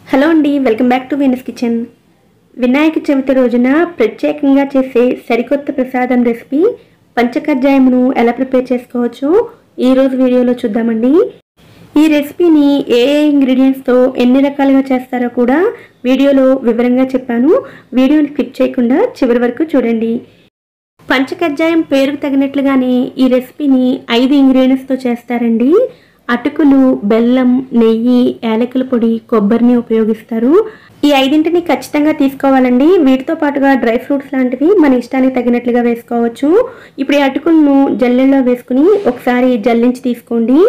Hello అండి, welcome back to Venus Kitchen. Vinayaka Chavithi రోజున ప్రత్యేకంగా చేసే సరికొత్త ప్రసాదం రెసిపీ పంచకజ్జాయమును ఎలా ప్రిపేర్ చేసుకోవచ్చో ఈరోజు వీడియోలో చూద్దామండి. ఈ రెసిపీని ఏ ఇంగ్రీడియంట్స్తో ఎన్ని రకాలుగా చేస్తారో కూడా వీడియోలో వివరంగా చెప్పాను. వీడియోని స్కిప్ చేయకుండా చివరి వరకు చూడండి. పంచకజ్జాయం పేరుకు తగినట్లుగానే ఈ రెసిపీని 5 ఇంగ్రీడియంట్స్తో చేస్తారండి. అటుకులు, బెల్లం, నెయ్యి, యాలకుల పొడి, కొబ్బరిని ఉపయోగిస్తారు. ఈ 5ంటిని ఖచ్చితంగా తీసుకోవాలండి. వీటితో పాటుగా డ్రై ఫ్రూట్స్ లాంటివి మన ఇష్టానికి తగినట్లుగా వేసుకోవచ్చు. ఇప్పుడు ఈ అటుకులను జల్లెల్లో వేసుకుని ఒకసారి జల్లించి తీసుకోండి.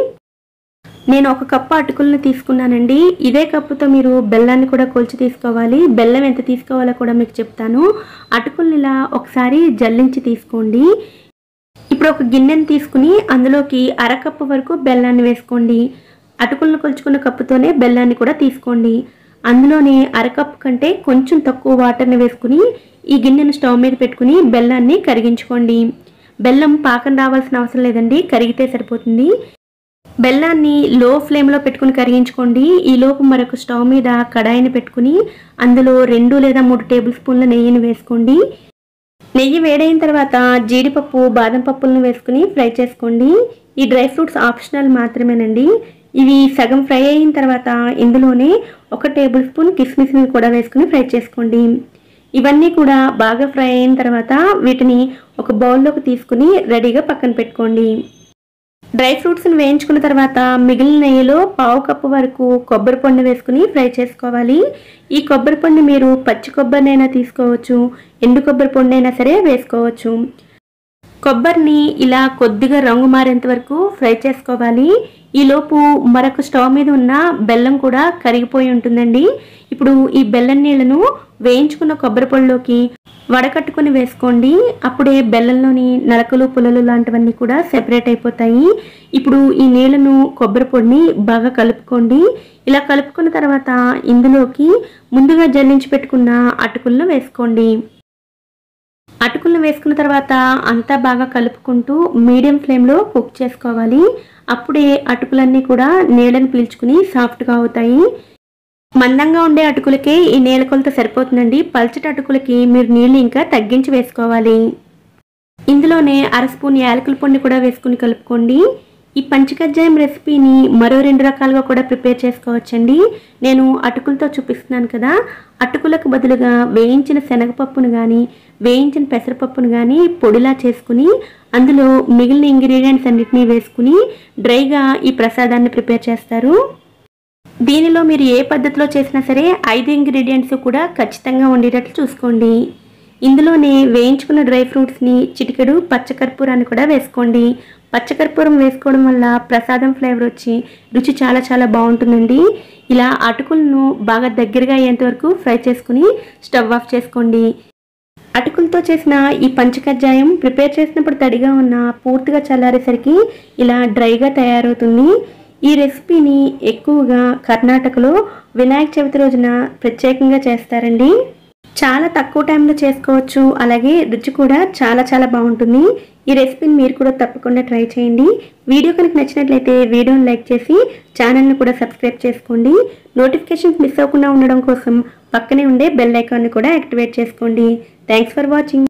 నేను 1 కప్పు అటుకులను తీసుకున్నానండి. ఇదే కప్పుతో మీరు బెల్లాన్ని కూడా కొలిచి తీసుకోవాలి. బెల్లం ఎంత తీసుకోవాలో కూడా మీకు చెప్తాను. అటుకులను ఇలా ఒకసారి జల్లించి తీసుకోండి. ఇప్పుడు ఒక గిన్నెని తీసుకుని అందులోకి 1/2 కప్పు వరకు బెల్లాన్ని వేసుకోండి. అటుకులను కొలుచుకున్న కప్పుతోనే బెల్లాన్ని కూడా తీసుకోండి. అందులోనే 1/2 కప్పు కంటే కొంచెం తక్కువ వాటర్ని వేసుకుని ఈ గిన్నెను స్టవ్ మీద పెట్టుకుని బెల్లాన్ని కరిగించుకోండి. బెల్లం పాకం రావాల్సిన అవసరం లేదండి, కరిగితే సరిపోతుంది. బెల్లాన్ని లో ఫ్లేమ్లో పెట్టుకుని కరిగించుకోండి. ఈలోపు మరొక స్టవ్ మీద కడాయిని పెట్టుకుని అందులో 2 లేదా 3 టేబుల్ స్పూన్ల నెయ్యిని వేసుకోండి. నెయ్యి వేడైన తర్వాత జీడిపప్పు, బాదం పప్పులను వేసుకుని ఫ్రై చేసుకోండి. ఈ డ్రై ఫ్రూట్స్ ఆప్షనల్ మాత్రమేనండి. ఇవి సగం ఫ్రై అయిన తర్వాత ఇందులోనే 1 టేబుల్ స్పూన్ కిస్మిస్ని కూడా వేసుకుని ఫ్రై చేసుకోండి. ఇవన్నీ కూడా బాగా ఫ్రై అయిన తర్వాత వీటిని ఒక బౌల్లోకి తీసుకుని రెడీగా పక్కన పెట్టుకోండి. డ్రై ఫ్రూట్స్ని వేయించుకున్న తర్వాత మిగిలిన నెయ్యిలో 1/2 కప్పు వరకు కొబ్బరి పొడిని వేసుకుని ఫ్రై చేసుకోవాలి. ఈ కొబ్బరి పొడిని మీరు పచ్చి కొబ్బరినైనా తీసుకోవచ్చు, ఎండు కొబ్బరి పొడినైనా సరే వేసుకోవచ్చు. కొబ్బరిని ఇలా కొద్దిగా రంగు మారేంత వరకు ఫ్రై చేసుకోవాలి. ఈలోపు మరొక స్టవ్ మీద ఉన్న బెల్లం కూడా కరిగిపోయి ఉంటుందండి. ఇప్పుడు ఈ బెల్లం నీళ్లను వేయించుకున్న కొబ్బరి పొడిలోకి వడకట్టుకుని వేసుకోండి. అప్పుడే బెల్లంలోని నలకలు, పుల్లలు లాంటివన్నీ కూడా సెపరేట్ అయిపోతాయి. ఇప్పుడు ఈ నీళ్లను, కొబ్బరి పొడిని బాగా కలుపుకోండి. ఇలా కలుపుకున్న తర్వాత ఇందులోకి ముందుగా జల్లించి పెట్టుకున్న అటుకులను వేసుకోండి. అటుకులను వేసుకున్న తర్వాత అంతా బాగా కలుపుకుంటూ మీడియం ఫ్లేమ్లో కుక్ చేసుకోవాలి. అప్పుడే అటుకులన్నీ కూడా నీళ్ళని పీల్చుకుని సాఫ్ట్గా అవుతాయి. మందంగా ఉండే అటుకులకే ఈ నీళ్ళ కొలత సరిపోతుందండి. పల్చటి అటుకులకి మీరు నీళ్ళు ఇంకా తగ్గించి వేసుకోవాలి. ఇందులోనే 1/2 స్పూన్ యాలకుల పొడిని కూడా వేసుకుని కలుపుకోండి. ఈ పంచకజ్జాయం రెసిపీని మరో 2 రకాలుగా కూడా ప్రిపేర్ చేసుకోవచ్చండి. నేను అటుకులతో చూపిస్తున్నాను కదా, అటుకులకు బదులుగా వేయించిన శనగపప్పును కానీ, వేయించిన పెసరపప్పును కానీ పొడిలా చేసుకుని అందులో మిగిలిన ఇంగ్రీడియంట్స్ అన్నిటినీ వేసుకుని డ్రైగా ఈ ప్రసాదాన్ని ప్రిపేర్ చేస్తారు. దీనిలో మీరు ఏ పద్ధతిలో చేసినా సరే 5 ఇంగ్రీడియంట్స్ కూడా ఖచ్చితంగా ఉండేటట్లు చూసుకోండి. ఇందులోనే వేయించుకున్న డ్రై ఫ్రూట్స్ని చిటికెడు పచ్చకర్పూరాన్ని కూడా వేసుకోండి. పచ్చకర్పూరం వేసుకోవడం వల్ల ప్రసాదం ఫ్లేవర్ వచ్చి రుచి చాలా చాలా బాగుంటుందండి. ఇలా అటుకులను బాగా దగ్గరగా అయ్యేంత వరకు ఫ్రై చేసుకుని స్టవ్ ఆఫ్ చేసుకోండి. అటుకులతో చేసిన ఈ పంచకజ్జాయం ప్రిపేర్ చేసినప్పుడు తడిగా ఉన్న పూర్తిగా చల్లారేసరికి ఇలా డ్రైగా తయారవుతుంది. ఈ రెసిపీని ఎక్కువగా కర్ణాటకలో వినాయక చవితి రోజున ప్రత్యేకంగా చేస్తారండి. చాలా తక్కువ టైంలో చేసుకోవచ్చు, అలాగే రుచి కూడా చాలా చాలా బాగుంటుంది. ఈ రెసిపీని మీరు కూడా తప్పకుండా ట్రై చేయండి. వీడియో కనుక నచ్చినట్లయితే వీడియోని లైక్ చేసి ఛానల్ని కూడా సబ్స్క్రైబ్ చేసుకోండి. నోటిఫికేషన్స్ మిస్ అవ్వకుండా ఉండడం కోసం పక్కనే ఉండే బెల్ ఐకాన్ని కూడా యాక్టివేట్ చేసుకోండి. Thanks for watching.